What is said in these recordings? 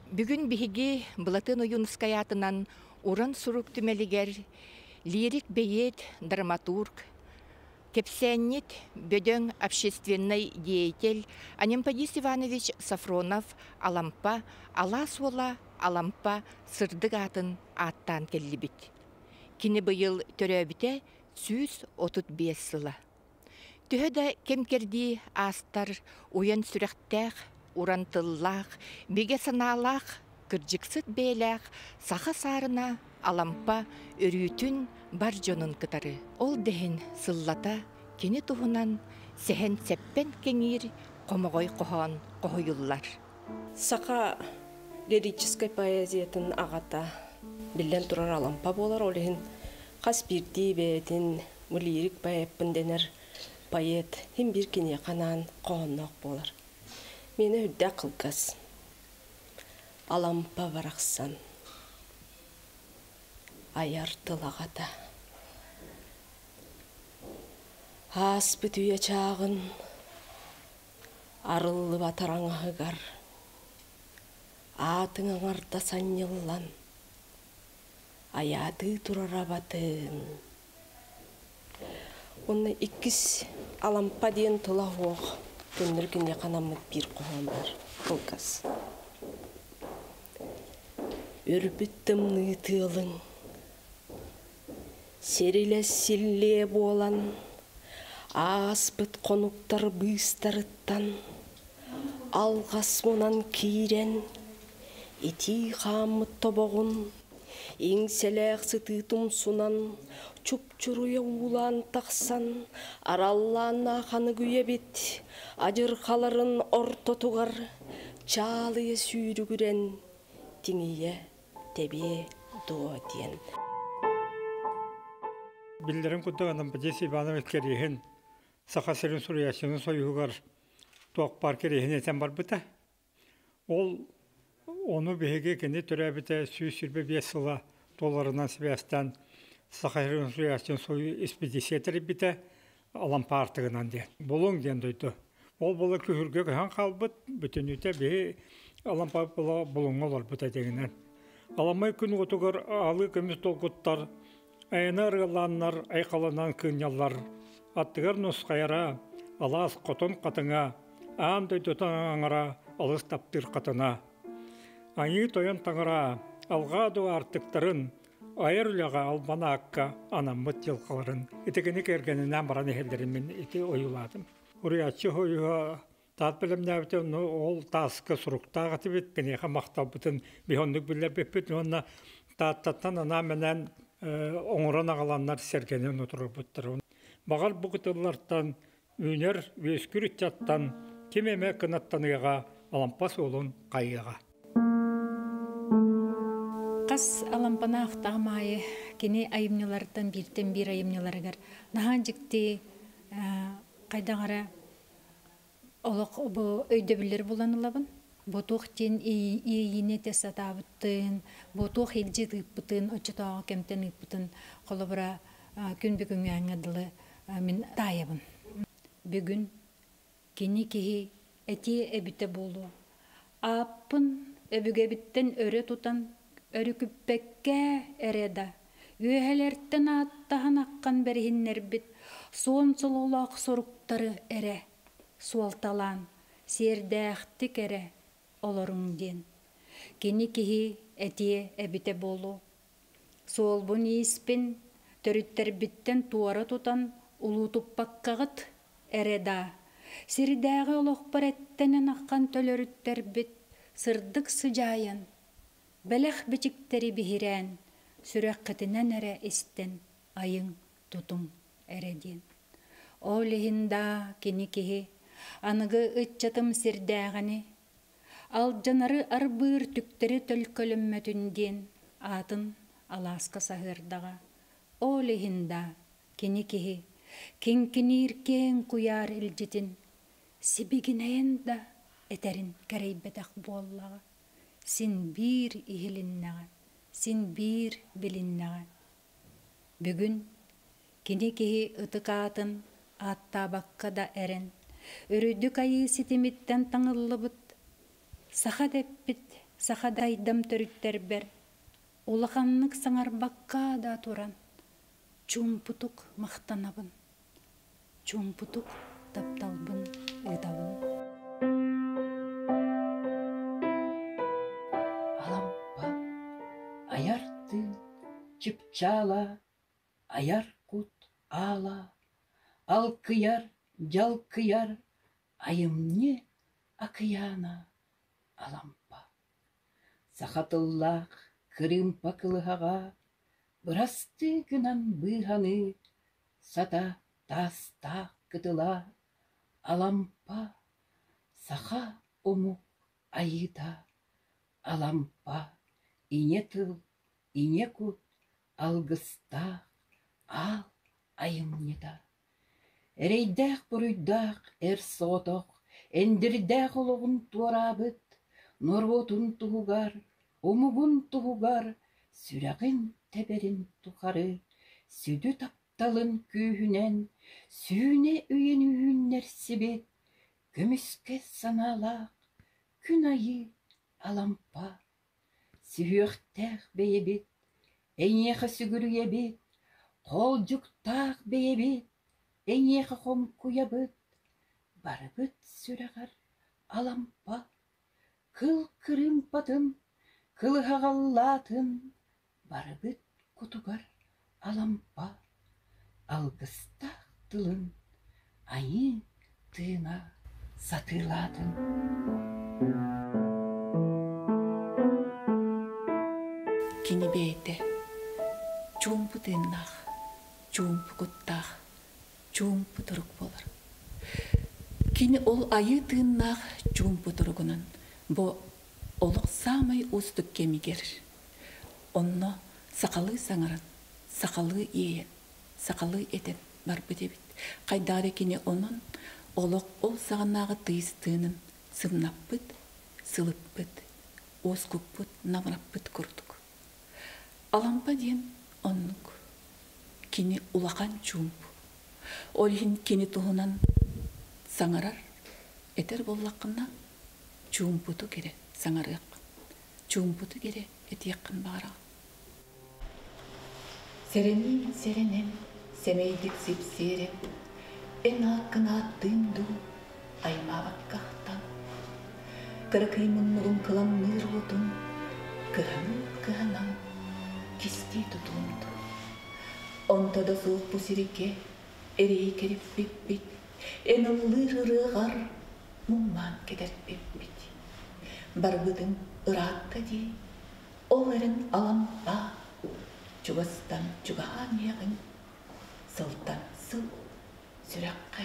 Бүгін биһиги Былатын уюнскаятынан уран сурук түмелигер, лирик бейет, драматург, кепсеннит, бөдөң общественный деятель Анимпадис Иванович Сафронов алампа, аласуола алампа сырдык атын аттан келлибит. Кини быйыл төрөбүтэ 135 сыла. Төһөдө кемкерди астар уян сүрәхтәк, урантыллах, биге саналах, кыржыксыт бейлах, саха сарына алампа өрүтүн бар жонун кытары. Ол дехин сыллата кини туһунан сехен сеппен кеңир комогой кохон кохоюллар. Саха лирической поэзиятын агата билен турар алампа болар олехин кас бирди бетин лирик поэппин денер поэт хим бир кине канан кооннок болар. Мені үдді қылғыз. Алампа барақсан. Аяр тылағата. Ас бүтуе чағын. Арылы батараңағығар. Атың аңарда саннылан. Аяды тұрара батын. Оны иккіс алампа дейін тұла оқ. Төніргіне қанамыт бір қоған бар, қылғыз. Үрбіттім нытылың, серілі сілле болан, аспыт қонуқтар бұйстарыттан, алғас мұнан кейрен, еті қамыт тобоғын, еңселәқ сытытым сунан, чуп-чуруя улан тақсан, араллан ақаны күйебет, ажыр қаларын ортотуғар, чалые сүйрігірен, теңие тебе дуа ден. Билдерін күттіғанын Падис Иванович керейін, сақа сәрін сұриясының сойығығар тоқ бар керейін етен бар бұта. Ол оны бейге кені түрі біті 125 сыла долларынан себестен сақа сәрін сұриясының сойы экспедисиятері біті алампа артығынан ден. Болың ден дойды. Ол болы күхірге көйін қалбыт, бүтін өте бей алампа болың олар бұта дегенен. Аламай күн отығыр алы көміз толғыттар, айына ырғаланнар, айқаланан күнялар, аттығыр нұсқайара, алас қотын қатыңа, аң дойдытан аңыра, алыс таптыр қатына. Аңы тойын таңыра, алға ду артықтарын, айыр үліға албана аққа анамыт жылқаларын. Етігіні кергенінен баран ехелдерімен еті ойыладым. Уриятчы ойыға таат білімнәбіті ол тасқы сұруқтаға тібет, кенеға мақтал бұтын бейхондық білер беппет, онына тааттаттан ана менен оңыран ағаландар сергенен отырыр бұттыр. Бағар бұғытылардан өнер өскүр үттяттан кемеме кынаттаныға алампас олын қайыға. Қас алампана ақтағымайы кене айымнылардан бірден бір айымныларығар. Нахан жікте қайдағара олық өйді білер боланылабын. Ботуқтен иіне тесата бұттын, ботуқ елжі тұйппытын, өтчетаға кемтен ұйппытын, қолы бұра күн бүгін әңгіділі мен тайыбын. Бүгін кені кеге әте әбіті болу. Аппын әбіге біттен өрі тұтан, өрі күппәкке әреда. Өйәлерттен аттағын аққан бәрігіннер біт, соң сұлулақ соруқтары әрі, суалталан, сердәқтік әрі, оларың ден. Кені кеге әте әбіте болу. Сол бұн еспен төріттер біттен туары тұтан, ұлу тұппаққағыт әреда. Сердәғі олық бар әттенен аққан төлөріттер біт, сырдық сыжайын. Бәләқ бітіктері бігірән, сүрәқ қытынан әрі істен айың тұтың әреден. Олығында кені кеге анығы ұтчатым сердәғіні, ал жанары арбыр түктері төлкөліммәтінден атын аласқа сағырдаға. Олығында кені кеге кенкенер кен куяр үлжетін сибігінайын да әтәрін кәрейбетақ боллаға. Син бір ихилиннаға, син бір білиннаға. Бүгін кені кеге ұтықатын атта баққа да әрін, өрүдік айы сетеметтен таңылы бұт, сақа дәппіт сахадайдам төрүттербер, улаханнык саңарбакка да туран, чумпутук мақтанабын, чумпутук тапталбын ыдабын. Алампа, аяртын, чыпчала, аяркут ала, алкыяр, жалкыяр, айымне акыяна. Алампа, сахатыллах, кырымпа кылыхага, бырасты гынан быханы, сата тастақ кытыла. Алампа, саха ому айыта. Алампа, ине тыл, ине кут, алгыстақ, ал айымнеда. Эрейдақ бұруйдақ эр соотоқ, эндирдақ олығын туарабыт, норвотун туғугар, омугун туғугар, сүрәғін тәберін тухары, сүді тапталын күйінен, сүйіне үйен үйіннер сібет, көміске саналақ, күн айы алампа, сүйіқтәқ бейебет, әнеқі сүгіріебет, қол жүктақ бейебет, әнеқі қом куябыт, барыбыт сүрәғар алампа, кыл кырым патын, кылғағаллатын, барыбыт кутугар алампа, алгыстақ тылын, айы тыына сатылатын. Кини бейте, чумпу тыннах, чумпу куттах, чумпу турук болар. Кини ол айы тыннах чумпу туругунан, бо олық самай устук кемигер. Онно сақалы саңаран, сақалы иен, сақалы етен бар бітебіт. Қайдары кини онын олық ол сағанағы тыйыстыынын сымнаппыт, сылыппыт, оскуппыт, намраппыт күрдік. Алампа ден оннук, кини улақан чумпу. Олхин кини туғынан саңарар, етер боллаққына чумпуту кере саңарық. Чумпуту кере етеққын бағыра. Серенин серенен, семейдік сипсерен, эн ақына тынду, аймабаққақтан. Кыркаймыннығын кыланныр отын, кыханын, кисти тутунду. Онта да суық бұсіреке, әрей керіп беппет, эн ұллыр ұрығар, мұңман кедер беппет. Барбыдың ұратта де, ол әрін алампа, чугастан чугаан яғын, сылтан сыл сүрәққа.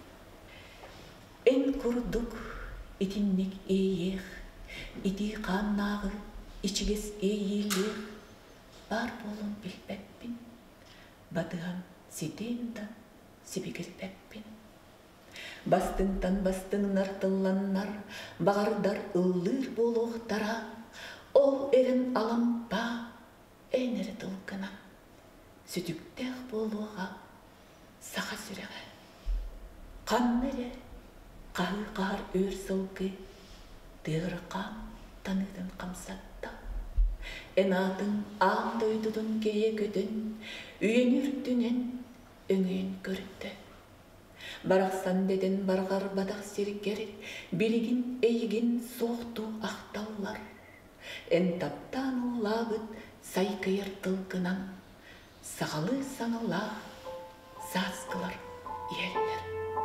Эн күрдік итиннік eyех, ити қаннағы ичігес eyелех, бар болын білбәппін, бадыған сетендан сибігірбәппін. Бастыңтан бастыңнар тылланнар, бағардар ұллыр болуқтара, ол әрін алампа, әнері тылқынан, сүтіктәқ болуға, сақа сүрәғі. Қаннәрі, қағы қағар өр сылғы, дығыры қан таныдың қамсатта. Энатын аң дойдудың кее көтін, үйен үрттінен өңейін көрітті. Барақсан беден барғар бадақ сергер, білігін әйгін соқту ақтаулар. Эн таптан ұлабыт сайкайыр тылқынан, сағалы саңыла сазқылар елдер.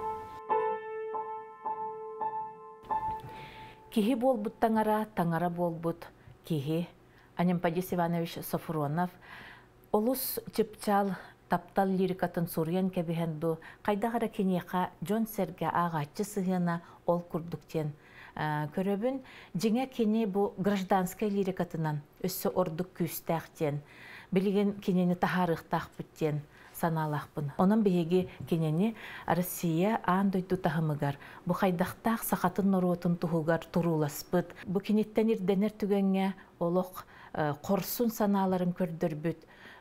Кихи болбут таңара болбут, кихи Анемпадис Иванович Софронов, олус чыпчал таптал лирикатын сурьян кебихен ду, кайдағара кенеқа Джон Серге ағатчы сығына ол күрдіктен. Көрөбін, жеңе кене бұл гражданская лирикатынан өссі ордық күстәқтен, білген кенені тахарықтақ бүттен саналақпын. Оның бейге кенені Россия андойду тахымыгар. Бұ қайдақтақ сақатын норотын тұғығар тұруласпыт. Бұ кенеттен ирденер түгенге олық қорсын саналарын көрдірбіт.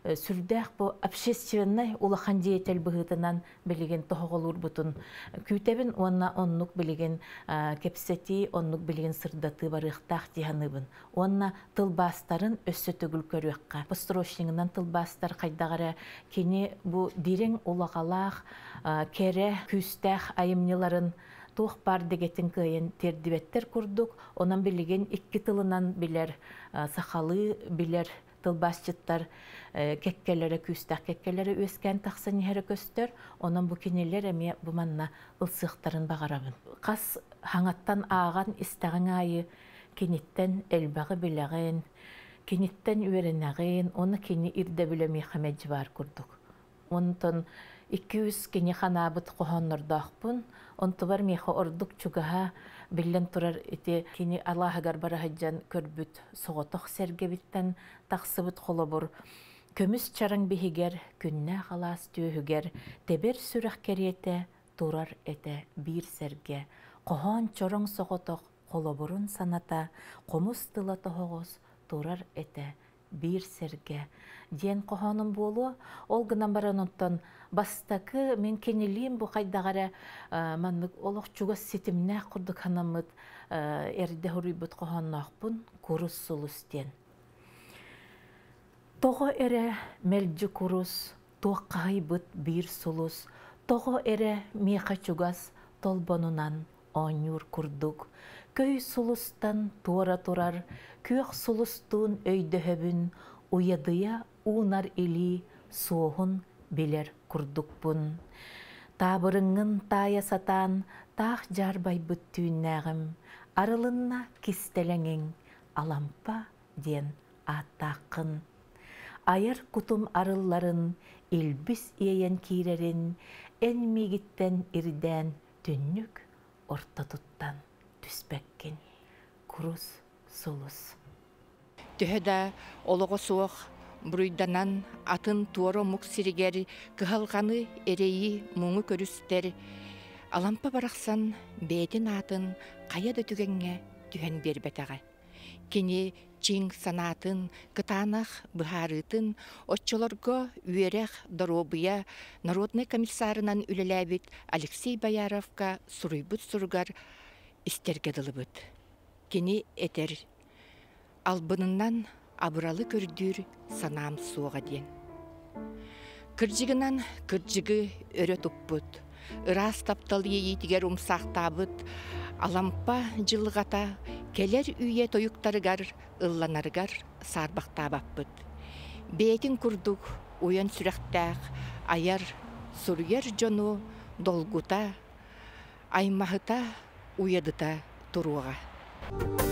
сүрдәк бу общественный улахан диетел быһытынан билеген тоһоголур бутун күтебин оннук билеген кепсети оннук билеген сырдаты барыхтах тиһаныбын онна тылбастарын өссө төгүл көрүөкка построчниңнан тылбастар кайдагара кини бу дирең улагалаах кере күстәх айымныларын тух бар дегетин кыйын тердибеттер курдук онан билеген икки тылынан билер сахалы билер тылбасчыттар кеккелері күстәк кеккелері өскен тақсын ехері көстер, онан бұ кенелер әме бұманна ылсықтарын бағарабын. Қас хаңаттан аған істағын айы кенеттен әлбағы біләғын, кенеттен өренәғын, оны кені ирді білемей қамәджі бар күрдік. Онтын 200 кені қанабыт қоғанырдақпын, онты бар мейхі ордық чүгіға білен тұрар еті кені Аллахығар барахаджан көрбіт соғытық сәргебіттен тақсыбыт қолы көміс чарың бігігер, күнне қалас түйігер, тебер сүріқ кереті тұрар еті бір сәрге. Қоған чорың соғытық қолы бұрын саната, қомыс тыла тоғыз тұрар еті бір сәрге. Ден қоғаным болу, ол гынан баран онтан бастакы мен кенелейім бұ қайдағара маннық олық чуға сетімне құрдық ханамыд әрді хүрібіт қоғанын ақпын көріс сұлыстен. Тоғы әрі мәлді көріс, тоққай бұт бір сұлыс, тоғы әрі меқа чуғас толбанынан оңыр күрдік. Көй сұлыстан туара тұрар, көк сұлыстың өйді уядыя унар или соғын белер күрдікпін. Табырыңын тая сатан, тақ жарбай бүттүйіннәғім, арылынна кистелеңің, алампа ден аттақын. Айыр күтім арылларын, илбіс иейен кейрерін, ән мегіттен ирден түннік орта тұттан түспәккен. Күріс сұлыс. Төһөдә олығы суық бұруйданан атын туоро мұқсиригер кығалғаны әрейі мұңы көрістер. Алампа барақсан бәйтін атын қаяды түгенге түген бербетаға. Кені чиң санатын, кытанақ бұхарытын, отчыларға үйерек доробыя Народный комиссарынан үлеләбіт Алексей Бояровка сұруйбыт сұрғар істергеділі бұд. Кені әтер албынынан абыралы көрдүр санам суға ден. Кыржығынан кыржығы өрі тұппыт, ырас таптал ейітігер умсақтабыт, алампа жылғата келер үйе тойықтарығар, ылланарығар сарбақтабаппыт. Бейтін күрдік, ойын сүрәқтәқ, аяр, сүргер жону, долгута, аймағыта, уядыта тұруға.